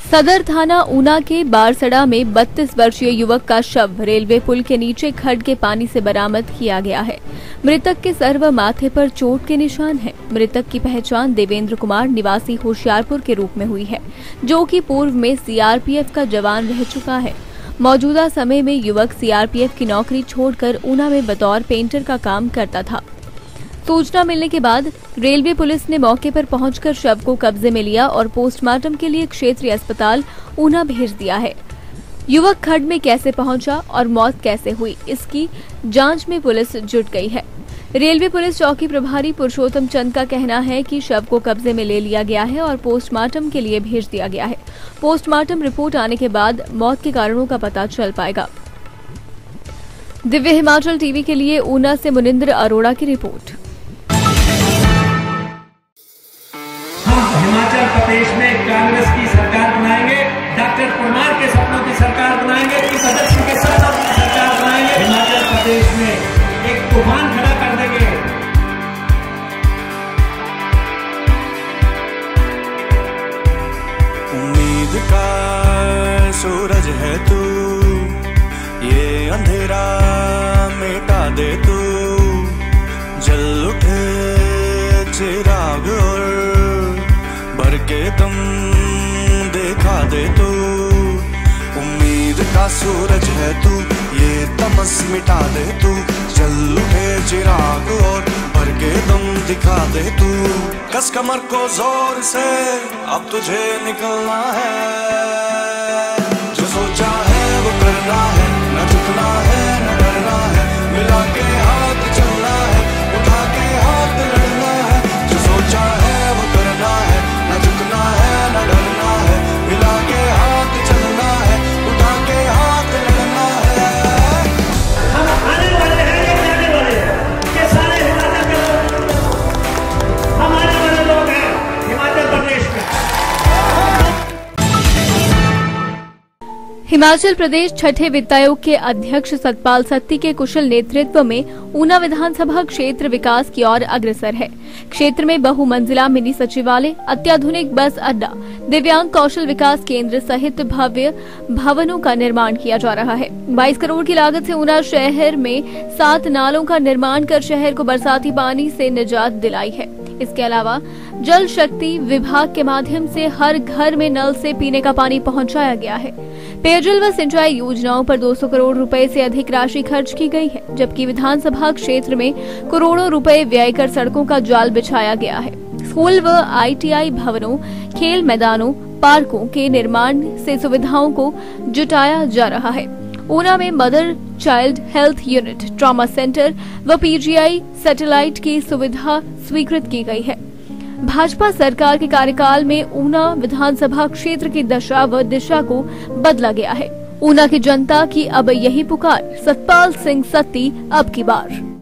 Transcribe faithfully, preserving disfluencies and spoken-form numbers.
सदर थाना ऊना के बारसड़ा में बत्तीस वर्षीय युवक का शव रेलवे पुल के नीचे खड्ड के पानी से बरामद किया गया है। मृतक के सर व माथे पर चोट के निशान हैं। मृतक की पहचान देवेंद्र कुमार निवासी होशियारपुर के रूप में हुई है, जो कि पूर्व में सीआरपीएफ का जवान रह चुका है। मौजूदा समय में युवक सीआरपीएफ की नौकरी छोड़कर ऊना में बतौर पेंटर का काम करता था। सूचना मिलने के बाद रेलवे पुलिस ने मौके पर पहुंचकर शव को कब्जे में लिया और पोस्टमार्टम के लिए क्षेत्रीय अस्पताल ऊना भेज दिया है। युवक खड्ड में कैसे पहुंचा और मौत कैसे हुई, इसकी जांच में पुलिस जुट गई है। रेलवे पुलिस चौकी प्रभारी पुरुषोत्तम चंद का कहना है कि शव को कब्जे में ले लिया गया है और पोस्टमार्टम के लिए भेज दिया गया है। पोस्टमार्टम रिपोर्ट आने के बाद मौत के कारणों का पता चल पाएगा। दिव्य हिमाचल टीवी के लिए ऊना से मुनिंद्र अरोड़ा की रिपोर्ट। हिमाचल प्रदेश में कांग्रेस की सरकार बनाएंगे, डॉक्टर परमार के सपनों की सरकार बनाएंगे, इस अध्यक्ष के सपनों की सरकार बनाएंगे। हिमाचल प्रदेश में एक तूफान खड़ा कर देंगे। उम्मीद का सूरज है तू, ये अंधेरा मिटा दे तू, जल उठे चिराग और भर के तुम देखा दे तू। उम्मीद का सूरज है तू, ये तमस मिटा दे तू, जल उठे चिराग और भर के तुम दिखा दे तू। कस कमर को जोर से अब तुझे निकलना है, जो सोचा है वो करना है, न झुकना है न डरना है, मिला के हाथ चलना है, उठा के हाथ लड़ना है, जो सोचा है वो करना है, न झुकना है न डरना है, मिला के हाथ चलना है, उठा के हाथ लड़ना है। हम आने वाले हैं या जाने वाले हैं, ये सारे हिमाचल के लोग, हम आने वाले लोग हैं हिमाचल प्रदेश में। हिमाचल प्रदेश छठे वित्त आयोग के अध्यक्ष सतपाल सत्ती के कुशल नेतृत्व में ऊना विधानसभा क्षेत्र विकास की ओर अग्रसर है। क्षेत्र में बहुमंजिला मिनी सचिवालय, अत्याधुनिक बस अड्डा, दिव्यांग कौशल विकास केंद्र सहित भव्य भवनों का निर्माण किया जा रहा है। बाईस करोड़ की लागत से ऊना शहर में सात नालों का निर्माण कर शहर को बरसाती पानी से निजात दिलाई है। इसके अलावा जल शक्ति विभाग के माध्यम से हर घर में नल से पीने का पानी पहुंचाया गया है। पेयजल व सिंचाई योजनाओं पर दो सौ करोड़ रुपए से अधिक राशि खर्च की गई है, जबकि विधानसभा क्षेत्र में करोड़ों रुपए व्यय कर सड़कों का जाल बिछाया गया है। स्कूल व आईटीआई भवनों, खेल मैदानों, पार्कों के निर्माण से सुविधाओं को जुटाया जा रहा है। ऊना में mother child health unit, trauma centre व पीजीआई सैटेलाइट की सुविधा स्वीकृत की गई है। भाजपा सरकार के कार्यकाल में ऊना विधानसभा क्षेत्र की दशा व दिशा को बदला गया है। ऊना की जनता की अब यही पुकार, सतपाल सिंह सत्ती अब की बार।